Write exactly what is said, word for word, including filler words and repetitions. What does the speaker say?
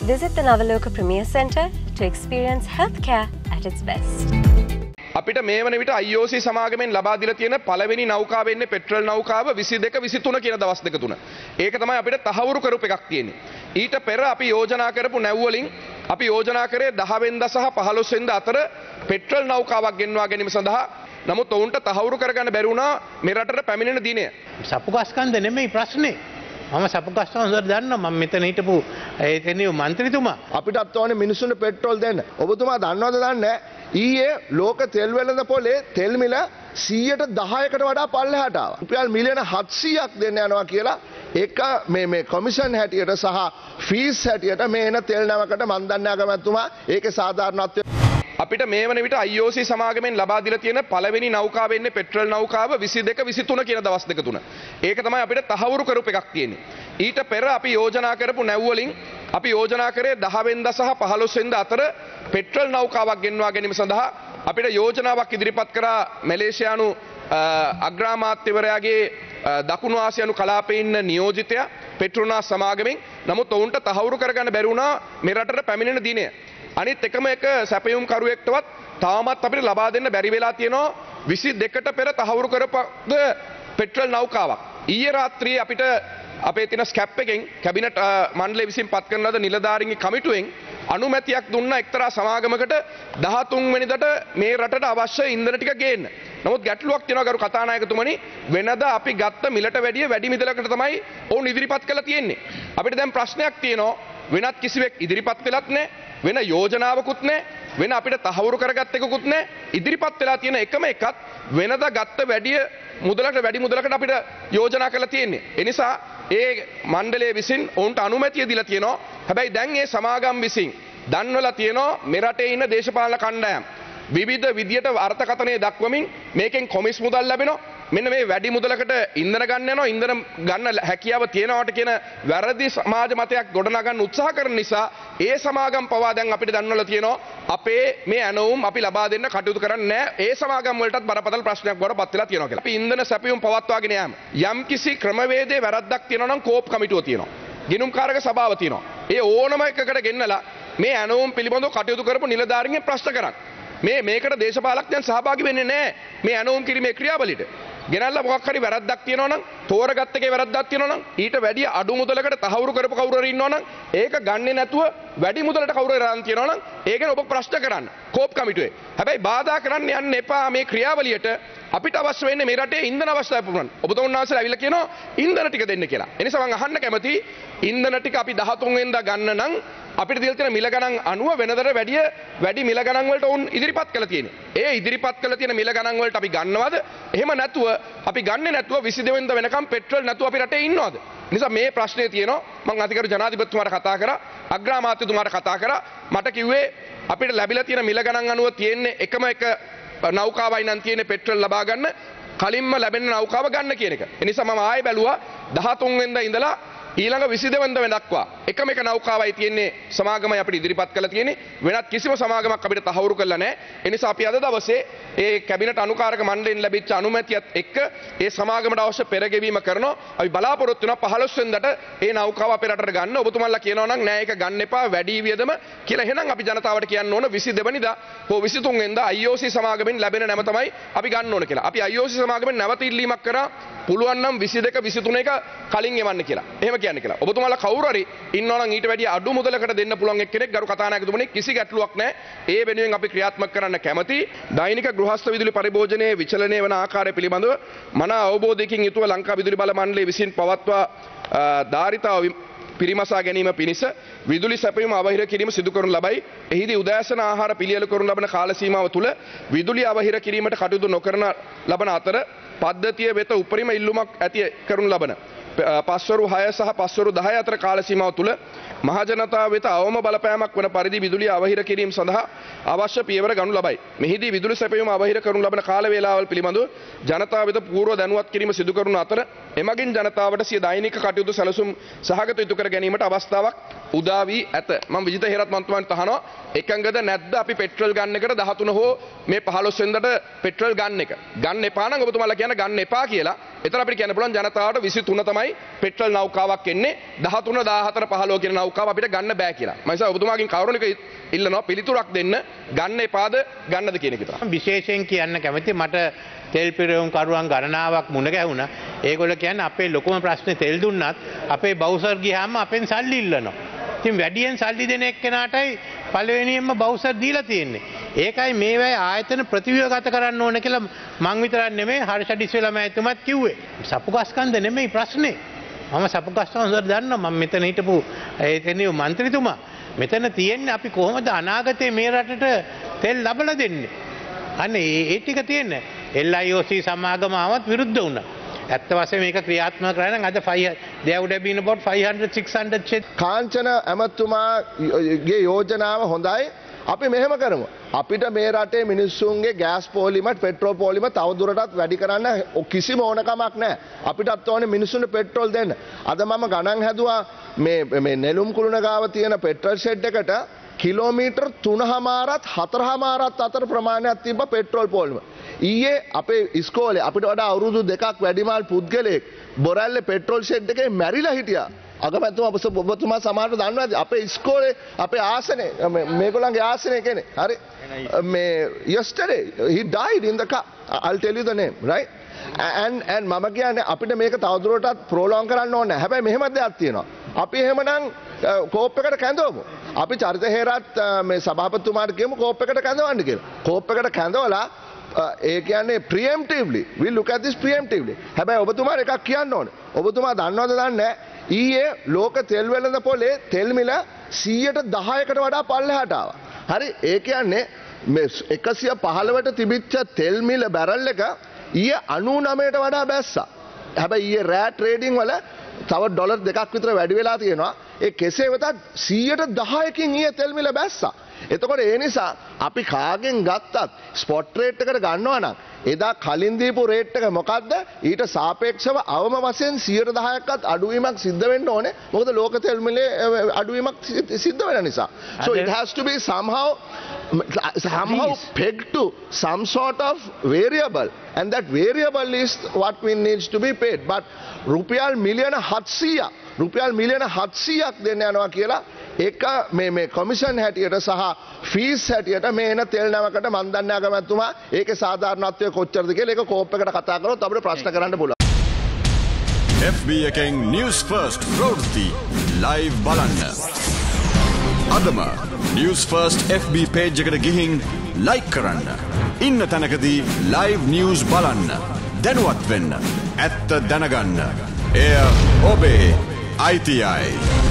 Visit the Navaloka Premier Centre to experience healthcare at its best. අපිට මේ වන විට I O C සමාගමෙන් ලබා දීලා තියෙන පළවෙනි නෞකාව වෙන්නේ පෙට්‍රල් නෞකාව විසි දෙක විසි තුන කියන දවස් දෙක තුන. ඒක තමයි අපිට තහවුරු කරපු එකක් තියෙන්නේ. ඊට පෙර අපි යෝජනා කරපු නැව් වලින් අපි යෝජනා කරේ දහ වෙනිදා සහ පහළොස් වෙනිදා අතර පෙට්‍රල් නෞකාවක් ගෙන්වා ගැනීම සඳහා. නමුත් ඔවුන්ට තහවුරු කරගන්න බැරි වුණා මේ රටට පැමිණෙන දිනය. සපුගස්කන්ද නෙමෙයි ප්‍රශ්නේ. මම සපුගස්කන්ද හොඳට දන්නවා. මම මෙතන හිටපු ඒ තැනිය මන්ත්‍රීතුමා. අපිටත් ඕනේ මිනිස්සුන්ට පෙට්‍රල් දෙන්න. ඔබතුමා දන්නවද දන්නේ ඊයේ ලෝක තෙල් වෙළඳ පොලේ තෙල් මිල සීයට දහයකට වඩා පල්ලෙහාට ආවා. රුපියල් මිලියන හත්සීයක් දෙන්න යනවා කියලා ඒක මේ මේ කොමිෂන් හැටියට සහ ෆීස් හැටියට මේ එන තෙල් නැවකට මන් දන්නේ අගමැතිතුමා ඒකේ සාධාරණත්වය අපිට මේ වන විට I O C සමාගමෙන් ලබා දීලා තියෙන පළවෙනි නෞකාව වෙන්නේ පෙට්‍රල් නෞකාව විසි දෙක විසි තුන කියන දවස් දෙක තුන. ඒක තමයි අපිට තහවුරු කරපු එකක් තියෙන්නේ. ඊට පෙර අපි යෝජනා කරපු නැව් වලින් අපි යෝජනා කරේ දහ වෙනිදා සහ පහළොස් වෙනිදා අතර පෙට්‍රල් නෞකාවක් ගෙන්වා ගැනීම සඳහා අපිට යෝජනාවක් ඉදිරිපත් කරා මැලේසියානු අග්‍රාමාත්‍යවරයාගේ දකුණු ආසියානු කලාපයේ ඉන්න නියෝජිතයා පෙට්‍රෝනාස් සමාගමෙන්. නමුත් ඔවුන්ට තහවුරු කරගන්න බැරි වුණා මේ රටට පැමිණෙන දිනය. අනිත් එකම එක සැපයුම් කරුවෙක්ටවත් තාමත් අපිට ලබා දෙන්න බැරි වෙලා තියෙනවා විසි දෙකට පෙර තහවුරු කරපද පෙට්‍රල් නෞකාවක්. ඊයේ රාත්‍රියේ අපිට අපේ තියෙන ස්කැප් එකෙන් කැබිනට් මණ්ඩලය විසින් පත් කරන ලද නිලධාරීන්ගේ කමිටුවෙන් අනුමැතියක් දුන්නා එක්තරා සමාගමකට දහතුන් වෙනිදාට මේ රටට අවශ්‍ය ඉන්ධන ටික ගේන්න. නමුත් ගැටලුවක් තියෙනවා ගරු කතානායකතුමනි, වෙනදා අපි ගත්ත මිලට වැඩිය වැඩි මිලකට තමයි ඔවුන් ඉදිරිපත් කළා තියෙන්නේ. අපිට දැන් ප්‍රශ්නයක් තියෙනවා වෙනත් කිසිවෙක් ඉදිරිපත් වෙලත් නැහැ, වෙන යෝජනාවකුත් නැහැ, වෙන අපිට තහවුරු කරගත් එකකුත් නැහැ. ඉදිරිපත් වෙලා තියෙන එකම එකත් වෙනදා ගත්ත වැඩිය මුදලකට වැඩි මුදලකට අපිට යෝජනා කරලා තියෙන්නේ. ඒ නිසා ඒ මණ්ඩලය විසින් ඔවුන්ට අනුමැතිය දීලා තියෙනවා. හැබැයි දැන් ඒ සමාගම් විසින් දන්වලා තියෙනවා මේ රටේ ඉන්න දේශපාලන කණ්ඩායම් විවිධ විදියට අර්ථකථනය දක්වමින් මේකෙන් කොමිස් මුදල් ලැබෙනවා, මෙන්න මේ වැඩි මුදලකට ඉන්ධන ගන්න යනවා, ඉන්ධන ගන්න හැකියාව තියෙනවට කියන වැරදි සමාජ මතයක් ගොඩනගන්න උත්සාහ කරන නිසා ඒ සමාගම් පවා දැන් අපිට දන්වලා තියෙනවා අපේ මේ ඇනවුම් අපි ලබා දෙන්න කටයුතු කරන්නේ නැහැ, ඒ සමාගම් වලටත් බරපතල ප්‍රශ්නයක් බවට පත් වෙලා තියෙනවා කියලා. අපි ඉන්ධන සැපයුම් පවත්වාගෙන යාම යම්කිසි ක්‍රමවේදයේ වැරද්දක් තියෙනවා නම් කෝප් කමිටුව තියෙනවා, ගිණුම්කාරක සභාව තියෙනවා. ඒ ඕනම එකකට ගෙන්නලා මේ ඇනවුම් පිළිබඳව කටයුතු කරපු නිලධාරීන්ගෙන් ප්‍රශ්න කරන්න. මේ මේකට දේශපාලකයන් සහභාගී වෙන්නේ නැහැ මේ ඇනවුම් කිරීමේ ක්‍රියාවලියට. ගෙනල්ලා මොකක් හරි වැරද්දක් තියෙනවා නම්, තෝරගත්ත එකේ වැරද්දක් තියෙනවා නම්, ඊට වැඩිය අඩු මුදලකට තහවුරු කරපු කවුරු හරි ඉන්නවා නම්, ඒක ගන්නේ නැතුව වැඩි මුදලට කවුරු හරි අරන් තියෙනවා නම්, ඒක ගැන ඔබ ප්‍රශ්න කරන්න කෝප් කමිටුවේ. හැබැයි බාධා කරන්න යන්න එපා මේ ක්‍රියාවලියට. අපිට අවශ්‍ය වෙන්නේ මේ රටේ ඉන්ධන අවස්ථාව පුරන්න. ඔබතුමන් වහන්සේලා ඇවිල්ලා කියනවා ඉන්ධන ටික දෙන්න කියලා. ඒ නිසා මම අහන්න කැමතියි ඉන්ධන ටික අපි දහතුන් වෙනිදා ගන්න නම් අපිට දීලා තියෙන මිල ගණන් අනුව වෙනදට වැඩිය වැඩි මිල ගණන් වලට උන් ඉදිරිපත් කළා තියෙන්නේ. ඒ ඉදිරිපත් කළා තියෙන මිල ගණන් වලට අපි ගන්නවද? එහෙම නැතුව අපි ගන්නේ නැතුව විසි දෙක වෙනිදා වෙනකම් පෙට්‍රල් නැතුව අපි රටේ ඉන්නවද? නිසා මේ ප්‍රශ්නේ තියෙනවා. මම අධිකරු ජනාධිපතිතුමාට කතා කරා, අග්‍රාමාත්‍යතුමාට කතා කරා. මට කිව්වේ අපිට ලැබිලා තියෙන මිල ගණන් අනුව තියෙන්නේ එකම එක නෞකාවයි නම් තියෙන්නේ පෙට්‍රල් ලබා ගන්න, කලින්ම ලැබෙන නෞකාව ගන්න කියන එක. ඒ නිසා මම ආයෙ බැලුවා දහතුන් වෙනිදා ඉඳලා ඊළඟ විසි දෙක වෙනිදා වෙනක්වා එකම එක නෞකාවයි තියෙන්නේ සමාගමයි අපිට ඉදිරිපත් කරලා තියෙන්නේ. වෙනත් කිසිම සමාගමක් අපිට තහවුරු කරලා නැහැ. ඒ නිසා අපි අද දවසේ ඒ කැබිනට් අනුකාරක මණ්ඩලයෙන් ලැබිච්ච අනුමැතියත් එක්ක ඒ සමාගමට අවශ්‍ය පෙරගෙවීම කරනවා. අපි බලාපොරොත්තු වෙනවා පහළොස් වෙනිදාට ඒ නෞකාව අපේ රටට ගන්න. ඔබතුමන්ලා කියනවා නම් නෑ ඒක ගන්න එපා වැඩි වියදම කියලා. එහෙනම් අපි ජනතාවට කියන්න ඕන විසි දෙක වෙනිදා හෝ විසි තුන් වෙනිදා I O C සමාගමෙන් ලැබෙන නැම තමයි අපි ගන්න ඕන කියලා. අපි I O C සමාගමෙන් නැවත ඉල්ලීමක් කරා පුළුවන් නම් විසි දෙක විසි තුන එක කලින් එවන්න කියලා. එහෙම කියන්නේ කියලා. ඔබතුමාලා කවුරු හරි ඉන්නවා නම් ඊට වැඩිය අඩු මුදලකට දෙන්න පුළුවන් එක්කෙනෙක් ගරු කතානායකතුමනි කිසි ගැටලුවක් නැහැ. ඒ වෙනුවෙන් අපි ක්‍රියාත්මක කරන්න කැමතියි. දෛනික ගෘහස්ත විදුලි පරිභෝජනයේ විචලනය වන ආකාරය පිළිබඳව මන අවබෝධයකින් යුතුව ලංකා විදුලි බල මණ්ඩලය විසින් පවත්වා ධාරිතාව පිරිමසා ගැනීම පිණිස විදුලි සැපයීම අවහිර කිරීම සිදු කරනු ලබයි. එහිදී උදෑසන ආහාර පිළියෙල කරනු ලබන කාල සීමාව තුළ විදුලි අවහිර කිරීමට කටයුතු නොකරන ලබන අතර පද්ධතිය වෙත උපරිම ඉල්ලුමක් ඇති කරනු ලබන පස්වරු හය සහ පස්වරු දහය අතර කාල සීමාව තුළ මහජනතාව වෙත අවම බලපෑමක් වන පරිදි විදුලිය අවහිර කිරීම සඳහා අවශ්‍ය පියවර ගනු ලබයි. මෙහිදී විදුලි සැපයීම අවහිර කරනු ලබන කාල වේලාවල් පිළිබඳව ජනතාව වෙත පූර්ව දැනුවත් කිරීම සිදු කරන අතර එමගින් ජනතාවට සිය දෛනික කටයුතු සැලසුම් සහගත යුතු කර ගැනීමට අවස්ථාවක් උදා වී ඇත. මම විජිත හේරත් මන්ත්‍රීතුමාට අහනවා එකඟද නැද්ද අපි පෙට්‍රල් ගන්න එකට දහතුන හෝ මේ පහළොස් වෙනිදාට පෙට්‍රල් ගන්න එක. ගන්න එපා නම් ඔබතුමාලා කියන ගන්න එපා කියලා. එතන අපිට කියන්න පුළුවන් ජනතාවට විසි තුන තමයි තමයි පෙට්‍රල් නෞකාවක් එන්නේ දහතුන දාහතර පහළොව කියන නෞකාව අපිට ගන්න බෑ කියලා. මම ඉතින් ඔබතුමාගෙන් කරුණික ඉල්ලනවා පිළිතුරක් දෙන්න ගන්න එපාද ගන්නද කියන එක විතරයි. විශේෂයෙන් කියන්න කැමති මට තෙල් පිරවුම් කරුවන් ගණනාවක් මුණ ගැහුණා. ඒගොල්ලෝ කියන්නේ අපේ ලොකුම ප්‍රශ්නේ තෙල් දුන්නත් අපේ බවුසර් ගියාම අපෙන් සල්ලි ඉල්ලනවා. ඉතින් වැඩියෙන් සල්ලි දෙන එක්කෙනාටයි පළවෙනියෙන්ම බවුසර් දීලා තියෙන්නේ. ඒකයි මේ වෙයි ආයතන ප්‍රතිව්‍යුහගත කරන්න ඕන කියලා මං විතරක් නෙමෙයි හර්ෂ ඩිස්වෙලා මෑතුමත් කිව්වේ. සපුගස්කන්ද නෙමෙයි ප්‍රශ්නේ. මම සපුගස්කන්ද හොඳට දන්නවා. මම මෙතන හිටපු ඒ තෙනියු മന്ത്രിතුමා. මෙතන තියෙන්නේ අපි කොහොමද අනාගතේ මේ රටට තෙල් ලබලා දෙන්නේ. අනේ ඒ ටික තියෙන්නේ. එල් අයි ඕ සී සමාගම ආවත් විරුද්ධ වුණා. ඇත්ත වශයෙන්ම මේක ක්‍රියාත්මක කරලා නම් අද there would have been about five hundred six hundred Kanchana ඇමතුමාගේ යෝජනාව හොඳයි. අපි මෙහෙම කරමු. අපිට මේ රටේ මිනිස්සුන්ගේ ගෑස් පෝලිමත් පෙට්‍රෝල් පෝලිමත් තවදුරටත් වැඩි කරන්න කිසිම ඕනකමක් නැහැ. අපිටත් ඕනේ මිනිස්සුන්ට පෙට්‍රෝල් දෙන්න. අද මම ගණන් හැදුවා මේ මේ නෙළුම් කුළුණ ගාව තියෙන පෙට්‍රල් ෂෙඩ් එකට කිලෝමීටර් තුනමාරත් හතරමාරත් අතර ප්‍රමාණයක් තිබ්බ පෙට්‍රෝල් පෝලිම. ඊයේ අපේ ඉස්කෝලේ අපිට වඩා අවුරුදු දෙකක් වැඩිමාල් පුද්ගලයෙක් බොරැල්ලේ පෙට්‍රෝල් ෂෙඩ් එකේ මැරිලා හිටියා. අගමැතුමා ඔබතුමා සමහරට දන්නවද අපේ ඉස්කෝලේ අපේ ආසනේ මේගොල්ලන්ගේ ආසනේ කෙනෙක් හරි මේ yesterday he died in the car. I'll tell you the name, right? and and මම කියන්නේ අපිට මේක තවදුරටත් ප්‍රොලොං කරන්න ඕනේ. හැබැයි මෙහෙම දෙයක් තියෙනවා. අපි එහෙමනම් කෝප් එකට කැඳවමු. අපි චරිත හේරත් මේ සභාපතිතුමාට කියමු කෝප් එකට කැඳවන්න කියලා. කෝප් එකට කැඳවලා ඒ කියන්නේ preemptively we look at this preemptively. හැබැයි ඔබතුමාට එකක් කියන්න ඕනේ. ඔබතුමා දන්නවද දන්නේ ඊයේ ලෝක තෙල් වෙළඳ පොලේ තෙල් මිල සීයට දහයකට වඩා පල්ලෙහාට ආවා. හරි ඒ කියන්නේ මේ එකසිය පහළොවට තිබිච්ච තෙල් මිල බැරල් එක ඊයේ අනූනවයට වඩා බැස්සා. හැබැයි ඊයේ රෑ ට්‍රේඩින් වල තව ඩොලර් දෙකක් විතර වැඩි වෙලා තියෙනවා. ඒ කෙසේ වෙතත් සීයට දහයකින් ඊයේ තෙල් මිල බැස්සා. එතකොට ඒ නිසා අපි කාගෙන් ගත්තත් ස්පොට් රේට් එකට ගන්නවා නම් එදා කලින් දීපු රේට් එක මොකද්ද? ඊට සාපේක්ෂව අවම වශයෙන් සීයට දහයක්වත් අඩුවීමක් සිද්ධ වෙන්න ඕනේ. මොකද ලෝක තෙල් මිලේ අඩුවීමක් සිද්ධ වෙන නිසා. So it has to be somehow somehow pegged to some sort of variable, and that variable is what we needs to be paid. But රුපියල් මිලියන හත්සීයක් රුපියල් මිලියන හත්සීයක් දෙන්න යනවා කියලා ඒක මේ මේ කොමිෂන් හැටියට සහ ෆීස් හැටියට මේ එන තෙල් නැවකට මන් දන්නේ අගමැතිතුමා ඒකේ සාධාරණත්වය කොච්චරද කියලා ඒක කෝප් එකට කතා කරොත් අපිට ප්‍රශ්න කරන්න පුළුවන්. F B එකෙන් News First ප්‍රවෘත්ති live බලන්න. අදම News First F B page එකට ගිහින් like කරන්න. ඉන්න තැනකදී live news බලන්න. දැනුවත් වෙන්න. ඇත්ත දැනගන්න. එය ඔබේ I T I